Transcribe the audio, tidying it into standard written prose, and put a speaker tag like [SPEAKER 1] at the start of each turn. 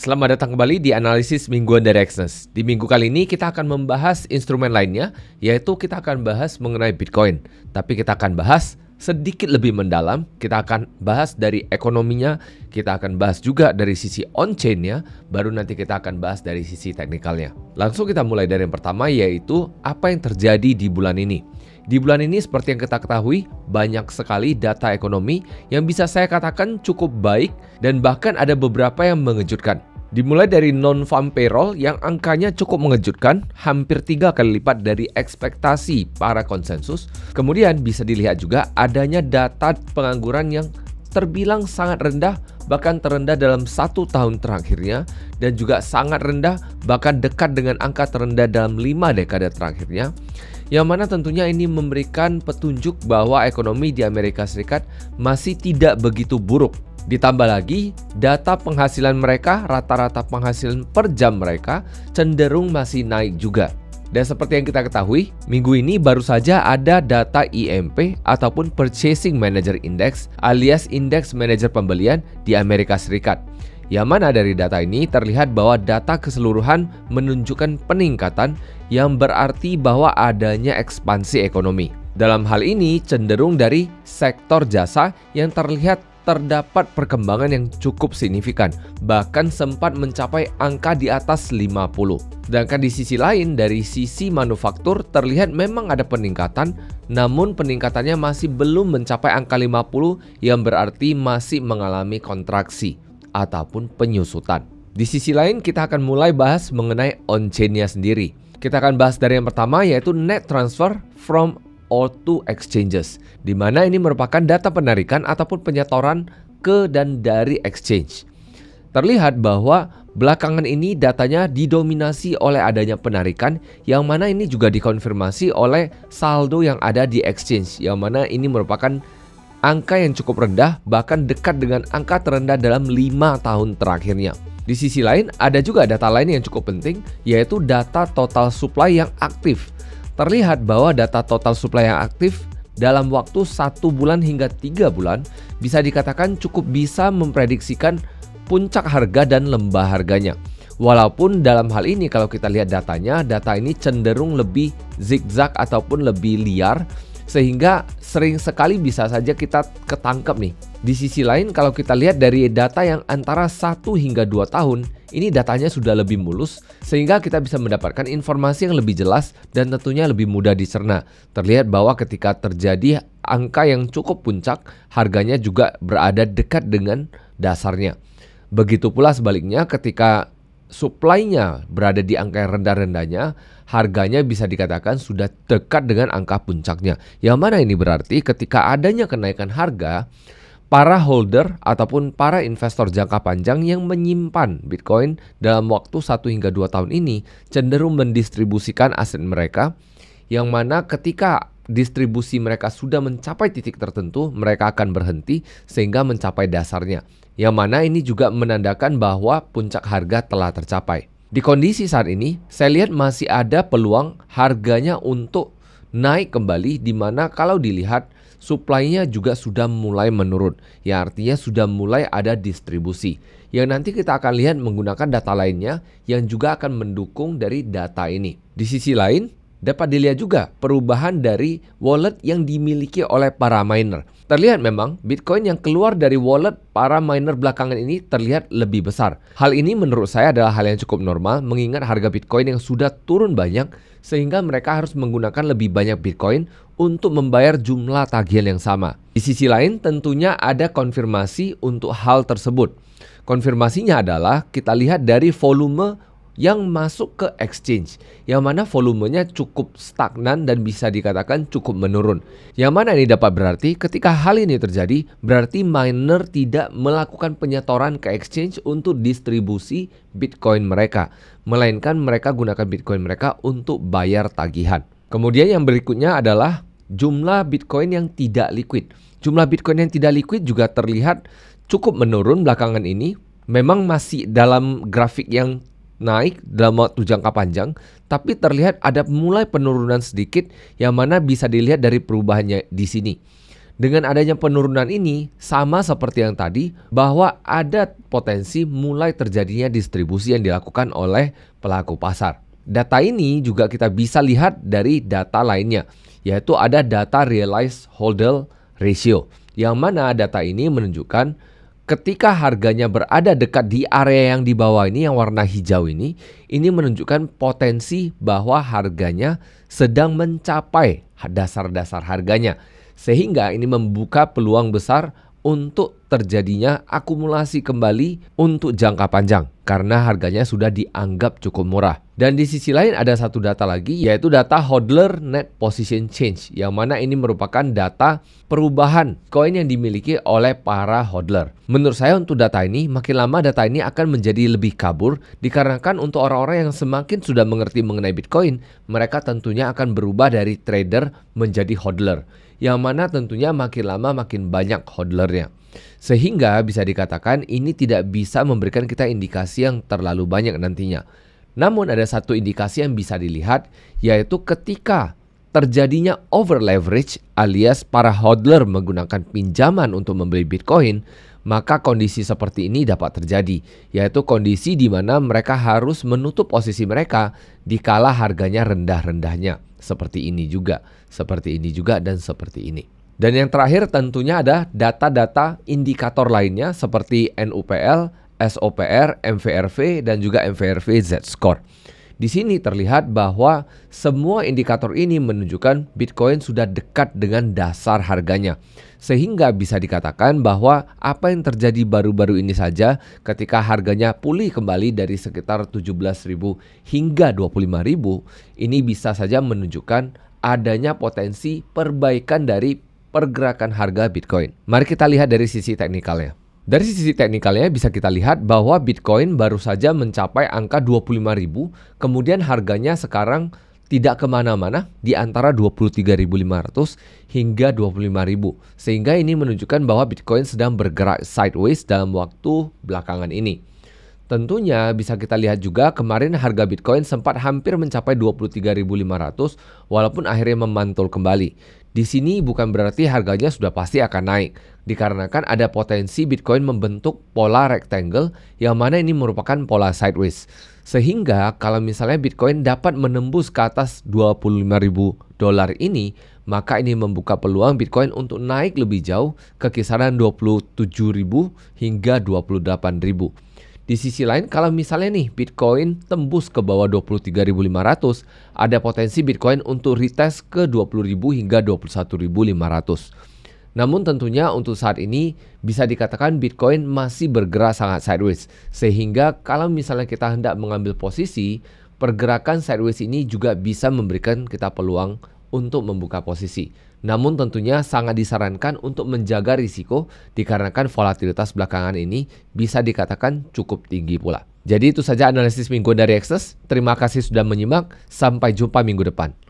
[SPEAKER 1] Selamat datang kembali di analisis mingguan dari Exness. Di minggu kali ini kita akan membahas instrumen lainnya, yaitu kita akan bahas mengenai Bitcoin. Tapi kita akan bahas sedikit lebih mendalam, kita akan bahas dari ekonominya, kita akan bahas juga dari sisi on-chain-nya, baru nanti kita akan bahas dari sisi teknikalnya. Langsung kita mulai dari yang pertama, yaitu apa yang terjadi di bulan ini. Di bulan ini seperti yang kita ketahui, banyak sekali data ekonomi yang bisa saya katakan cukup baik dan bahkan ada beberapa yang mengejutkan. Dimulai dari non-farm payroll yang angkanya cukup mengejutkan, hampir 3 kali lipat dari ekspektasi para konsensus. Kemudian bisa dilihat juga adanya data pengangguran yang terbilang sangat rendah, bahkan terendah dalam 1 tahun terakhirnya, dan juga sangat rendah, bahkan dekat dengan angka terendah dalam 5 dekade terakhirnya. Yang mana tentunya ini memberikan petunjuk bahwa ekonomi di Amerika Serikat masih tidak begitu buruk. Ditambah lagi, data penghasilan mereka, rata-rata penghasilan per jam mereka cenderung masih naik juga. Dan seperti yang kita ketahui, minggu ini baru saja ada data IMP ataupun Purchasing Manager Index alias Indeks Manajer Pembelian di Amerika Serikat. Yang mana dari data ini terlihat bahwa data keseluruhan menunjukkan peningkatan yang berarti bahwa adanya ekspansi ekonomi. Dalam hal ini cenderung dari sektor jasa yang terlihat terdapat perkembangan yang cukup signifikan, bahkan sempat mencapai angka di atas 50. Sedangkan di sisi lain, dari sisi manufaktur terlihat memang ada peningkatan, namun peningkatannya masih belum mencapai angka 50 yang berarti masih mengalami kontraksi ataupun penyusutan. Di sisi lain kita akan mulai bahas mengenai on-chain-nya sendiri. Kita akan bahas dari yang pertama, yaitu net transfer from all to exchanges, di mana ini merupakan data penarikan ataupun penyetoran ke dan dari exchange. Terlihat bahwa belakangan ini datanya didominasi oleh adanya penarikan, yang mana ini juga dikonfirmasi oleh saldo yang ada di exchange, yang mana ini merupakan angka yang cukup rendah, bahkan dekat dengan angka terendah dalam 5 tahun terakhirnya. Di sisi lain, ada juga data lain yang cukup penting, yaitu data total supply yang aktif. Terlihat bahwa data total supply yang aktif dalam waktu 1 bulan hingga 3 bulan bisa dikatakan cukup bisa memprediksikan puncak harga dan lembah harganya. Walaupun dalam hal ini kalau kita lihat datanya, data ini cenderung lebih zigzag ataupun lebih liar, sehingga sering sekali bisa saja kita ketangkep nih. Di sisi lain kalau kita lihat dari data yang antara 1 hingga 2 tahun, ini datanya sudah lebih mulus, sehingga kita bisa mendapatkan informasi yang lebih jelas dan tentunya lebih mudah dicerna. Terlihat bahwa ketika terjadi angka yang cukup puncak, harganya juga berada dekat dengan dasarnya. Begitu pula sebaliknya, ketika supply-nya berada di angka yang rendah-rendahnya, harganya bisa dikatakan sudah dekat dengan angka puncaknya. Yang mana ini berarti ketika adanya kenaikan harga, para holder ataupun para investor jangka panjang yang menyimpan Bitcoin dalam waktu 1 hingga 2 tahun ini cenderung mendistribusikan aset mereka, yang mana ketika distribusi mereka sudah mencapai titik tertentu, mereka akan berhenti sehingga mencapai dasarnya. Yang mana ini juga menandakan bahwa puncak harga telah tercapai. Di kondisi saat ini, saya lihat masih ada peluang harganya untuk naik kembali, di mana kalau dilihat supply-nya juga sudah mulai menurun. Ya artinya sudah mulai ada distribusi. Yang nanti kita akan lihat menggunakan data lainnya yang juga akan mendukung dari data ini. Di sisi lain, dapat dilihat juga perubahan dari wallet yang dimiliki oleh para miner. Terlihat memang Bitcoin yang keluar dari wallet para miner belakangan ini terlihat lebih besar. Hal ini menurut saya adalah hal yang cukup normal, mengingat harga Bitcoin yang sudah turun banyak, sehingga mereka harus menggunakan lebih banyak Bitcoin untuk membayar jumlah tagihan yang sama. Di sisi lain tentunya ada konfirmasi untuk hal tersebut. Konfirmasinya adalah kita lihat dari volume yang masuk ke exchange, yang mana volumenya cukup stagnan dan bisa dikatakan cukup menurun. Yang mana ini dapat berarti ketika hal ini terjadi, berarti miner tidak melakukan penyetoran ke exchange untuk distribusi Bitcoin mereka, melainkan mereka gunakan Bitcoin mereka untuk bayar tagihan. Kemudian yang berikutnya adalah jumlah Bitcoin yang tidak liquid. Jumlah Bitcoin yang tidak liquid juga terlihat cukup menurun belakangan ini. Memang masih dalam grafik yang naik dalam waktu jangka panjang, tapi terlihat ada mulai penurunan sedikit, yang mana bisa dilihat dari perubahannya di sini. Dengan adanya penurunan ini, sama seperti yang tadi, bahwa ada potensi mulai terjadinya distribusi yang dilakukan oleh pelaku pasar. Data ini juga kita bisa lihat dari data lainnya, yaitu ada data realized holder ratio, yang mana data ini menunjukkan ketika harganya berada dekat di area yang di bawah ini, yang warna hijau ini menunjukkan potensi bahwa harganya sedang mencapai dasar-dasar harganya. Sehingga ini membuka peluang besar untuk terjadinya akumulasi kembali untuk jangka panjang karena harganya sudah dianggap cukup murah. Dan di sisi lain ada satu data lagi, yaitu data hodler net position change, yang mana ini merupakan data perubahan koin yang dimiliki oleh para hodler. Menurut saya untuk data ini, makin lama data ini akan menjadi lebih kabur dikarenakan untuk orang-orang yang semakin sudah mengerti mengenai Bitcoin, mereka tentunya akan berubah dari trader menjadi hodler, yang mana tentunya makin lama makin banyak hodlernya. Sehingga bisa dikatakan ini tidak bisa memberikan kita indikasi yang terlalu banyak nantinya. Namun ada satu indikasi yang bisa dilihat, yaitu ketika terjadinya over leverage alias para hodler menggunakan pinjaman untuk membeli Bitcoin, maka kondisi seperti ini dapat terjadi, yaitu kondisi di mana mereka harus menutup posisi mereka dikala harganya rendah-rendahnya. Seperti ini juga, dan seperti ini. Dan yang terakhir tentunya ada data-data indikator lainnya seperti NUPL, SOPR, MVRV, dan juga MVRV Z-Score. Di sini terlihat bahwa semua indikator ini menunjukkan Bitcoin sudah dekat dengan dasar harganya. Sehingga bisa dikatakan bahwa apa yang terjadi baru-baru ini saja ketika harganya pulih kembali dari sekitar 17.000 hingga 25.000, ini bisa saja menunjukkan adanya potensi perbaikan dari pergerakan harga Bitcoin. Mari kita lihat dari sisi teknikalnya. Dari sisi teknikalnya bisa kita lihat bahwa Bitcoin baru saja mencapai angka 25.000, kemudian harganya sekarang tidak kemana-mana di antara 23.500 hingga 25.000. Sehingga ini menunjukkan bahwa Bitcoin sedang bergerak sideways dalam waktu belakangan ini. Tentunya bisa kita lihat juga kemarin harga Bitcoin sempat hampir mencapai 23.500 walaupun akhirnya memantul kembali. Di sini bukan berarti harganya sudah pasti akan naik, dikarenakan ada potensi Bitcoin membentuk pola rectangle yang mana ini merupakan pola sideways. Sehingga kalau misalnya Bitcoin dapat menembus ke atas $25.000 ini, maka ini membuka peluang Bitcoin untuk naik lebih jauh ke kisaran 27.000 hingga 28.000. Di sisi lain, kalau misalnya nih Bitcoin tembus ke bawah 23.500, ada potensi Bitcoin untuk retest ke 20.000 hingga 21.500. Namun tentunya untuk saat ini bisa dikatakan Bitcoin masih bergerak sangat sideways. Sehingga kalau misalnya kita hendak mengambil posisi, pergerakan sideways ini juga bisa memberikan kita peluang untuk membuka posisi. Namun tentunya sangat disarankan untuk menjaga risiko dikarenakan volatilitas belakangan ini bisa dikatakan cukup tinggi pula. Jadi itu saja analisis mingguan dari Exodus. Terima kasih sudah menyimak. Sampai jumpa minggu depan.